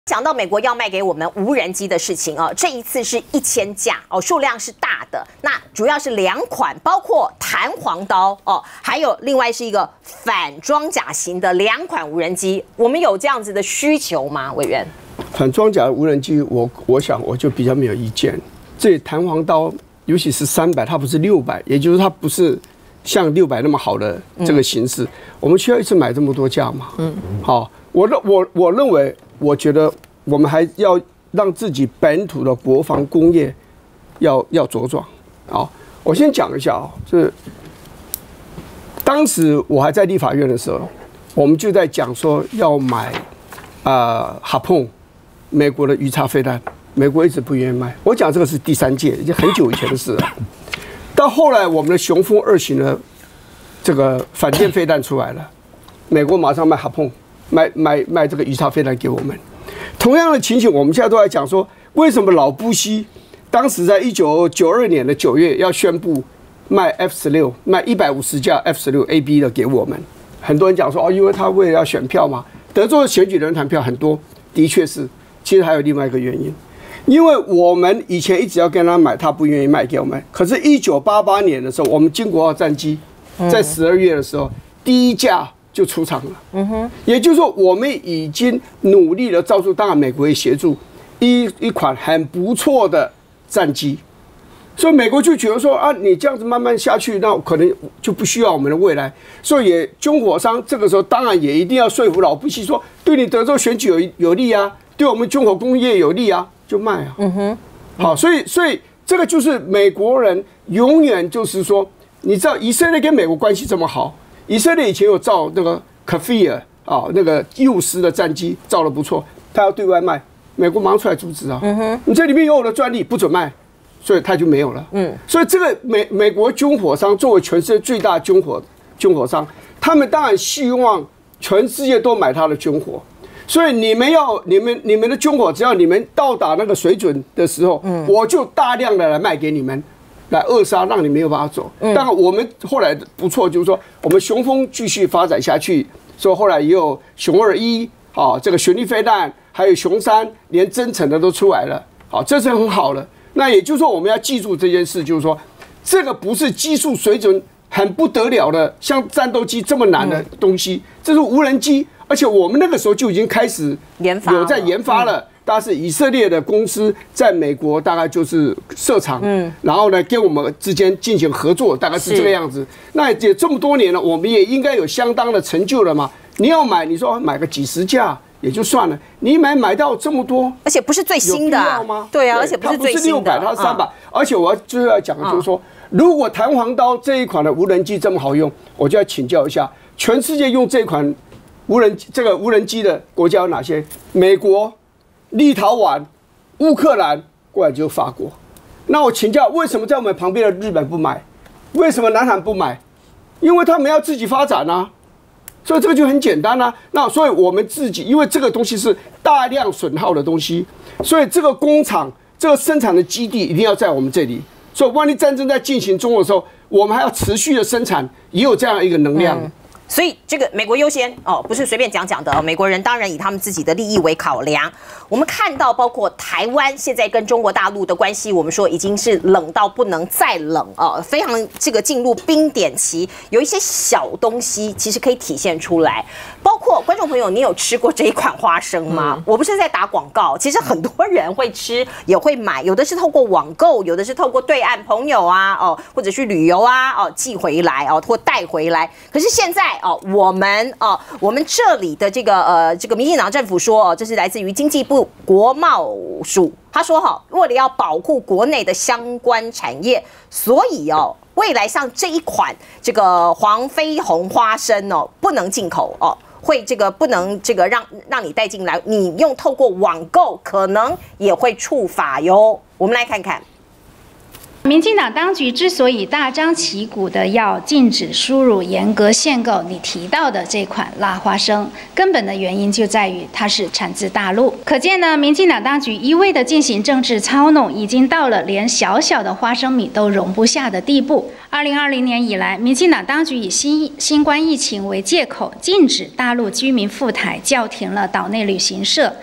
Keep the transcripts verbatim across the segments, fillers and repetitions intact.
讲到美国要卖给我们无人机的事情哦，这一次是一千架哦，数量是大的。那主要是两款，包括弹簧刀哦，还有另外是一个反装甲型的两款无人机。我们有这样子的需求吗，委员？ 反装甲无人机，我我想我就比较没有意见。这弹簧刀，尤其是三百，它不是六百，也就是它不是像六百那么好的这个形式。嗯、我们需要一次买这么多架吗？嗯，好，我认我我认为。我觉得我们还要让自己本土的国防工业要要茁壮。好，我先讲一下啊，就是当时我还在立法院的时候，我们就在讲说要买啊哈碰美国的鱼叉飞弹，美国一直不愿意卖。我讲这个是第三届，已经很久以前的事了。到后来我们的雄风二型的这个反舰飞弹出来了，美国马上卖哈碰。卖卖卖这个鱼叉飞弹给我们，同样的情形，我们现在都在讲说，为什么老布希当时在一九九二年的九月要宣布卖 F 十六，卖一百五十架 F 十六 A B 的给我们？很多人讲说哦，因为他为了要选票嘛，德州的选举人团票很多，的确是。其实还有另外一个原因，因为我们以前一直要跟他买，他不愿意卖给我们。可是，一九八八年的时候，我们经国号战机在十二月的时候，第一架。就出场了，嗯哼，也就是说，我们已经努力的造出，当然美国也协助一一款很不错的战机，所以美国就觉得说啊，你这样子慢慢下去，那可能就不需要我们的未来，所以也军火商这个时候当然也一定要说服老布希说，对你德州选举有有利啊，对我们军火工业有利啊，就卖啊，嗯哼，好，所以所以这个就是美国人永远就是说，你知道以色列跟美国关系这么好。以色列以前有造那个卡菲尔啊，那个幼师的战机造的不错，他要对外卖，美国马上出来阻止啊！嗯哼，你这里面有我的专利，不准卖，所以他就没有了。嗯，所以这个美美国军火商作为全世界最大的军火军火商，他们当然希望全世界都买他的军火，所以你们要你们你们的军火，只要你们到达那个水准的时候，嗯，我就大量的来卖给你们。来扼杀，让你没有办法走。当然，我们后来不错，就是说我们雄风继续发展下去，所以后来也有雄二一啊，这个旋律飞弹，还有雄三，连增程的都出来了。好，这是很好的。那也就是说，我们要记住这件事，就是说，这个不是技术水准很不得了的，像战斗机这么难的东西，这是无人机，而且我们那个时候就已经开始研发， 有在研发了。但是以色列的公司在美国大概就是设厂，嗯，然后呢跟我们之间进行合作，大概是这个样子。那也这么多年了，我们也应该有相当的成就了嘛。你要买，你说买个几十架也就算了，你买买到这么多， 而且不是最新的、啊，有必要吗？对啊，而且不是最新的，它不是六百， 它是三百。而且我最后要讲的就是说，如果弹簧刀这一款的无人机这么好用，我就要请教一下，全世界用这款无人这个无人机的国家有哪些？美国。立陶宛、乌克兰，过来就法国。那我请教，为什么在我们旁边的日本不买？为什么南韩不买？因为他们要自己发展啊。所以这个就很简单啊。那所以我们自己，因为这个东西是大量损耗的东西，所以这个工厂、这个生产的基地一定要在我们这里。所以万一战争在进行中的时候，我们还要持续的生产，也有这样一个能量。嗯， 所以这个美国优先哦，不是随便讲讲的。美国人当然以他们自己的利益为考量。我们看到，包括台湾现在跟中国大陆的关系，我们说已经是冷到不能再冷哦，非常这个进入冰点期。有一些小东西其实可以体现出来，包括观众朋友，你有吃过这一款花生吗？嗯、我不是在打广告，其实很多人会吃，也会买，有的是透过网购，有的是透过对岸朋友啊，哦，或者去旅游啊，哦，寄回来哦，或带回来。可是现在哦，我们哦，我们这里的这个呃，这个民进党政府说哦，这是来自于经济部国贸署，他说哈，为了要保护国内的相关产业，所以哦，未来像这一款这个黄飞鸿花生哦，不能进口哦。会这个不能这个让让你带进来，你用透过网购可能也会触法哟。我们来看看。 民进党当局之所以大张旗鼓的要禁止输入、严格限购你提到的这款辣花生，根本的原因就在于它是产自大陆。可见呢，民进党当局一味的进行政治操弄，已经到了连小小的花生米都容不下的地步。二零二零年以来，民进党当局以新新冠疫情为借口，禁止大陆居民赴台，叫停了岛内旅行社。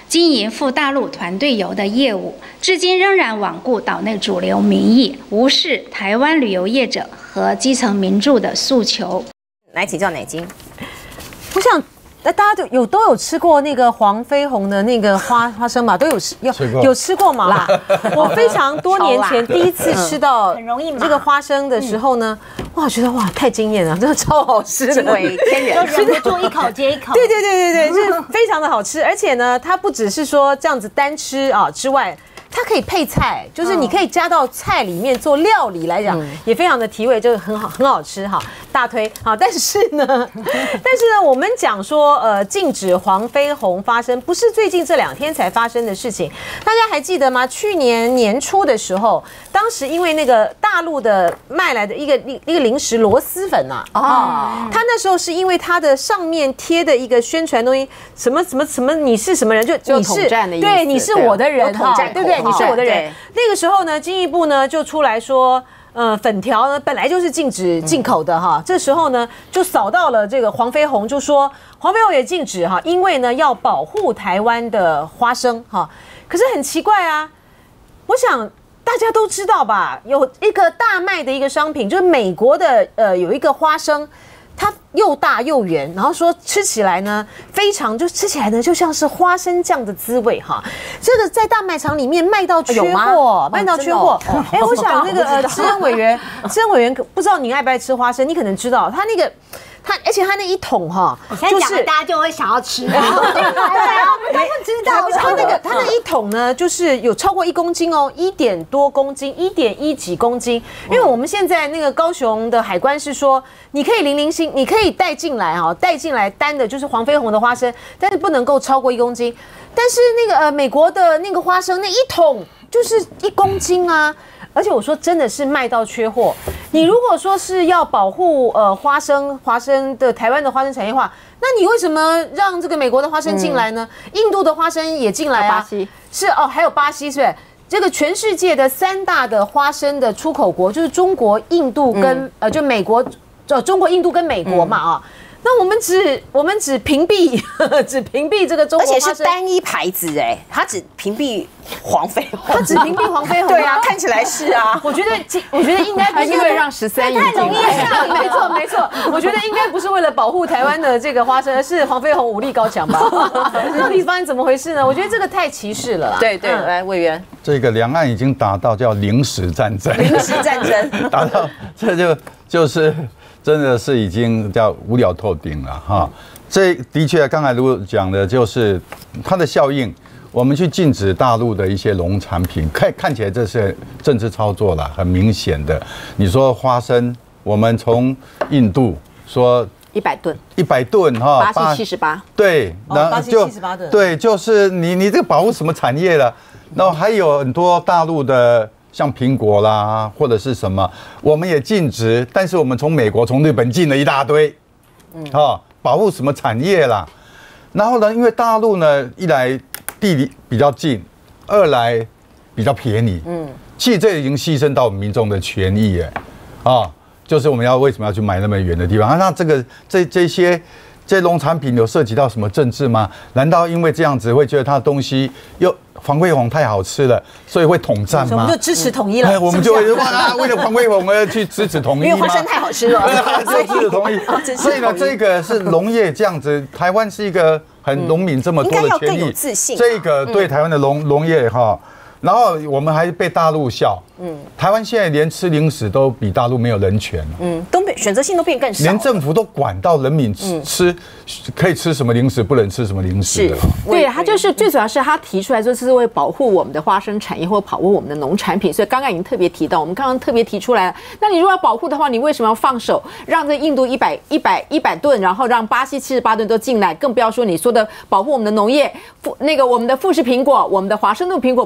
经营赴大陆团队游的业务，至今仍然罔顾岛内主流民意，无视台湾旅游业者和基层民众的诉求。 来请教乃金， 我想。那大家都有都有吃过那个黄飞鸿的那个花花生嘛？都有吃有有吃过吗？我非常多年前第一次吃到这个花生的时候呢，哇，觉得哇太惊艳了，真的超好吃的， 惊为天人， 忍不住一口接一口。 对对对对对，是非常的好吃，而且呢，它不只是说这样子单吃啊之外。它可以配菜，就是你可以加到菜里面做料理来讲，也非常的提味，就是很好很好吃哈，大推好。但是呢，但是呢，我们讲说呃禁止黄飞鸿发生，不是最近这两天才发生的事情。大家还记得吗？去年年初的时候，当时因为那个大陆的卖来的一个一个零食螺蛳粉呐，啊，他那时候是因为它的上面贴的一个宣传东西，什么什么什么你是什么人，就你是对你是我的人哈，对不对？你是我的人。那个时候呢，经济部呢就出来说，呃，粉条呢本来就是禁止进口的哈。这时候呢就扫到了这个黄飞鸿，就说黄飞鸿也禁止哈，因为呢要保护台湾的花生哈。可是很奇怪啊，我想大家都知道吧，有一个大卖的一个商品，就是美国的呃有一个花生。它又大又圆，然后说吃起来呢，非常就吃起来呢，就像是花生酱的滋味哈。这个在大卖场里面卖到缺货，卖到缺货。哎，我想那个呃，知恩委员，知恩委员不知道您爱不爱吃花生，你可能知道，他那个。它而且它那一桶哈， 就是大家就会想要吃，对啊，他不知道， 它那个它那一桶呢，就是有超过一公斤哦，一点多公斤，一点一几公斤。因为我们现在那个高雄的海关是说，你可以零零星，你可以带进来哈，带进来单的就是黄飞鸿的花生，但是不能够超过一公斤。但是那个呃美国的那个花生那一桶就是一公斤啊。而且我说真的是卖到缺货。你如果说是要保护呃花生花生的台湾的花生产业化，那你为什么让这个美国的花生进来呢？嗯、印度的花生也进来啊？巴西是哦，还有巴西是不是？这个全世界的三大的花生的出口国就是中国、印度跟、嗯、呃就美国，呃中国、印度跟美国嘛啊。嗯那我们只我们只屏蔽只屏蔽这个中国花生， 而且是单一牌子哎，它只屏蔽黄飞鸿， 它只屏蔽黄飞鸿， 对啊，看起来是啊。 我觉得我觉得应该不是因为让十三亿太容易了，没错没错。我觉得应该不是为了保护台湾的这个花生，而是黄飞鸿武力高强吧？到底发生怎么回事呢？我觉得这个太歧视了啦。 对对，来委员， 这个两岸已经达到叫零食战争， 零食战争达到这就就是。真的是已经叫无聊透顶了哈，这的确刚才如果讲的就是它的效应，我们去禁止大陆的一些农产品，看看起来这是政治操作了，很明显的。你说花生，我们从印度说一百吨， 一百吨哈， 巴西七十八， 对， 然后就对，就是你你这个保护什么产业了？然后还有很多大陆的。像苹果啦，或者是什么，我们也禁止，但是我们从美国、从日本进了一大堆，嗯，啊，保护什么产业啦？然后呢，因为大陆呢，一来地理比较近，二来比较便宜，嗯，其实这已经牺牲到民众的权益，哎，啊，就是我们要为什么要去买那么远的地方？啊，那这个这这些。这农产品有涉及到什么政治吗？难道因为这样子会觉得它的东西又黄飞鸿太好吃了，所以会统战吗？ 我们就支持统一了， 嗯、我们就会哇，为了黄飞鸿而去支持统一吗？ 因为花生太好吃了， 所以支持统一。所以呢，这个是农业这样子，台湾是一个很农民这么多的权益，这个对台湾的农农业哈。然后我们还被大陆笑，嗯，台湾现在连吃零食都比大陆没有人权了， 嗯，都变选择性都变更少， 连政府都管到人民吃、嗯、吃可以吃什么零食，不能吃什么零食的。 对，他就是最主要是他提出来说是为保护我们的花生产业或保护我们的农产品，所以刚刚已经特别提到，我们刚刚特别提出来了。那你如果要保护的话，你为什么要放手让这印度一百一百一百吨，然后让巴西七十八吨都进来？更不要说你说的保护我们的农业，那个我们的富士苹果、我们的华盛顿苹果，不是大家都可以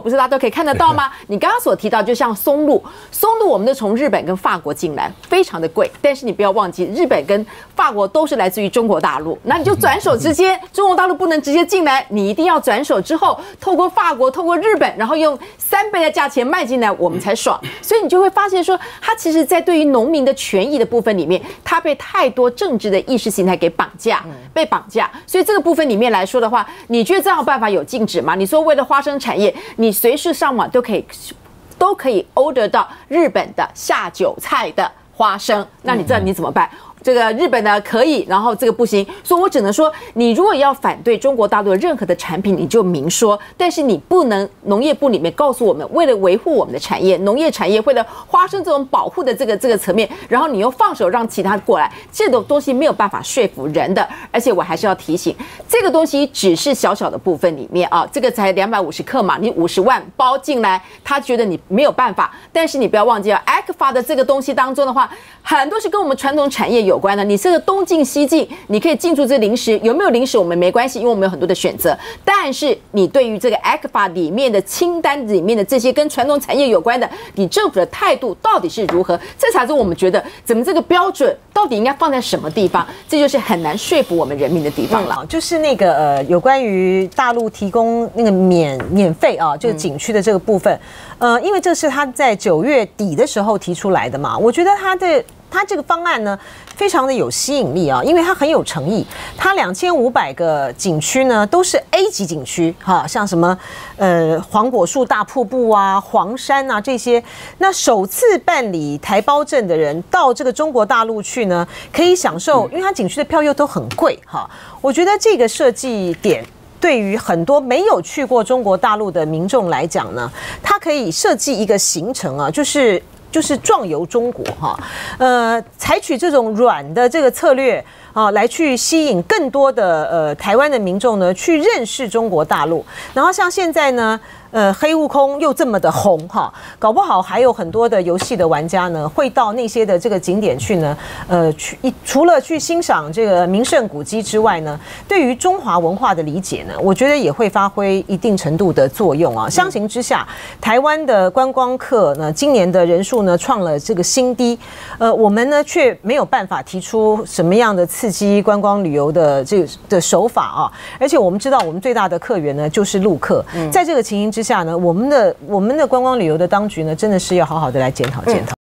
以看得到吗？你刚刚所提到，就像松露，松露我们都从日本跟法国进来，非常的贵。但是你不要忘记，日本跟法国都是来自于中国大陆，那你就转手之间，中国大陆不能直接进来，你一定要转手之后，透过法国，透过日本，然后用三倍的价钱卖进来，我们才爽。所以你就会发现说，它其实在对于农民的权益的部分里面，它被太多政治的意识形态给绑架，被绑架。所以这个部分里面来说的话，你觉得这样的办法有禁止吗？你说为了花生产业，你随时上网都可以都可以 order 到日本的下酒菜的花生，那你知道你怎么办？这个日本的可以，然后这个不行，所以我只能说，你如果要反对中国大陆的任何的产品，你就明说，但是你不能农业部里面告诉我们，为了维护我们的产业，农业产业为了花生这种保护的这个这个层面，然后你又放手让其他过来，这种东西没有办法说服人的。而且我还是要提醒，这个东西只是小小的部分里面啊，这个才两百五十克嘛，你五十万包进来，他觉得你没有办法，但是你不要忘记了 ，A C F A 的这个东西当中的话，很多是跟我们传统产业有关的。你这个东进西进，你可以进驻这零食，有没有零食我们没关系，因为我们有很多的选择。但是你对于这个 A C F A 里面的清单里面的这些跟传统产业有关的，你政府的态度到底是如何？这才是我们觉得怎么这个标准到底应该放在什么地方？这就是很难说服我们人民的地方了。 嗯、就是那个呃，有关于大陆提供那个免免费啊，就是景区的这个部分，呃，因为这是他在九月底的时候提出来的嘛，我觉得他的。它这个方案呢，非常的有吸引力啊，因为它很有诚意。它两千五百个景区呢，都是 A 级景区，哈，像什么呃黄果树大瀑布啊、黄山啊这些。那首次办理台胞证的人到这个中国大陆去呢，可以享受，因为它景区的票又都很贵，哈。我觉得这个设计点。对于很多没有去过中国大陆的民众来讲呢，它可以设计一个行程啊，就是就是壮游中国哈，呃，采取这种软的这个策略啊，来去吸引更多的呃台湾的民众呢去认识中国大陆。然后像现在呢。呃，黑悟空又这么的红哈，搞不好还有很多的游戏的玩家呢，会到那些的这个景点去呢，呃，去除了去欣赏这个名胜古迹之外呢，对于中华文化的理解呢，我觉得也会发挥一定程度的作用啊。相形之下，台湾的观光客呢，今年的人数呢创了这个新低，呃，我们呢却没有办法提出什么样的刺激观光旅游的这个的手法啊，而且我们知道，我们最大的客源呢就是陆客，在这个情形之下呢，我们的我们的观光旅游的当局呢，真的是要好好的来检讨检讨。